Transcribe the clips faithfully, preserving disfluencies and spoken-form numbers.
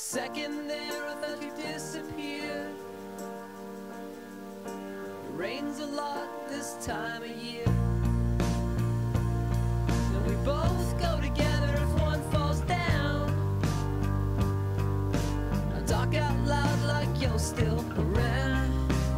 second there I thought you disappeared. It rains a lot this time of year, and we both go together if one falls down. I talk out loud like you're still around.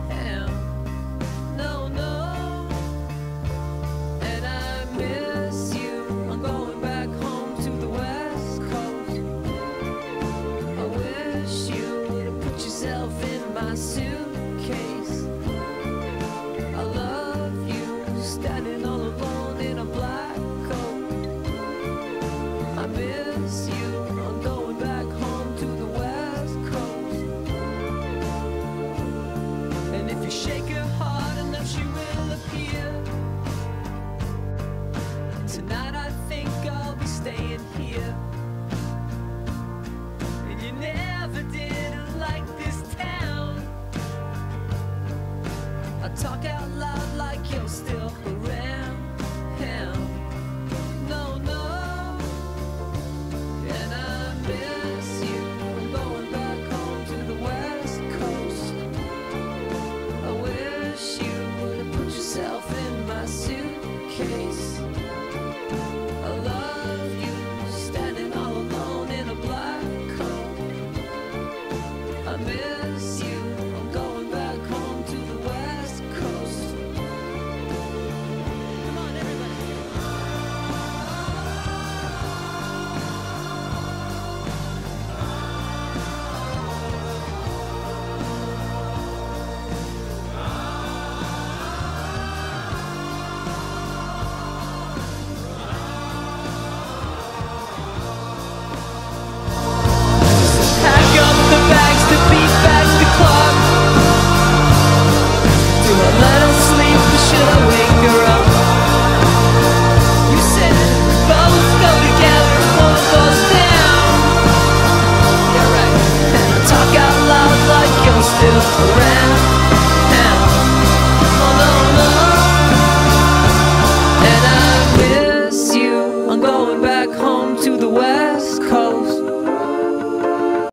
No, no, and I miss you. I'm going back home to the West Coast. I wish you would have put yourself in my suitcase. I love you, standing all alone in a black coat. I miss you. I'm going back home to the West Coast. And if you shake her hard enough, she will appear. Tonight I think I'll be staying here. And you never did like this town. I talk out loud like you're still around. No, no, and I miss you. I'm going back home to the West Coast. I wish you would have put yourself in my suitcase. I love you, standing all alone in a black coat. I miss